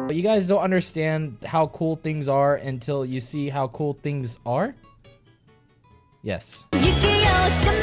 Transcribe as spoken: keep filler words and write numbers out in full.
But you guys don't understand how cool things are until you see how cool things are? Yes.